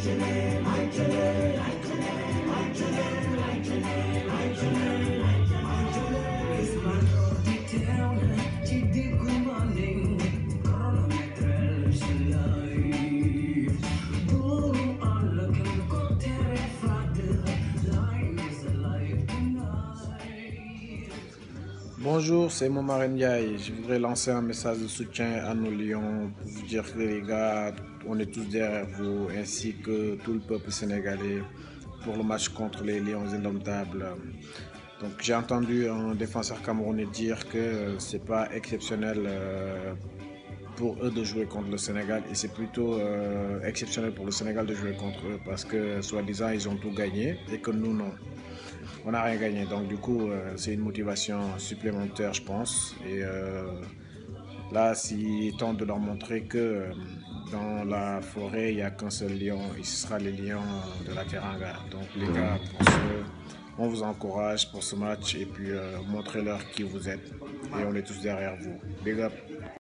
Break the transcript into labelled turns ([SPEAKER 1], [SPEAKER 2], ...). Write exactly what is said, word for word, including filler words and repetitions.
[SPEAKER 1] Bonjour, c'est Momar Ndiaye. Je voudrais lancer un message de soutien à nos Lions pour vous dire que les gars, on est tous derrière vous, ainsi que tout le peuple sénégalais pour le match contre les Lions indomptables. Donc j'ai entendu un défenseur camerounais dire que euh, c'est pas exceptionnel euh, pour eux de jouer contre le Sénégal et c'est plutôt euh, exceptionnel pour le Sénégal de jouer contre eux parce que soi-disant ils ont tout gagné et que nous non. On n'a rien gagné. Donc du coup, euh, c'est une motivation supplémentaire, je pense. Et euh, là, s'ils tentent de leur montrer que euh, dans la forêt, il n'y a qu'un seul lion, et ce sera les lions de la Teranga. Donc les gars, pour ce, on vous encourage pour ce match et puis euh, montrez-leur qui vous êtes. Et on est tous derrière vous. Big up.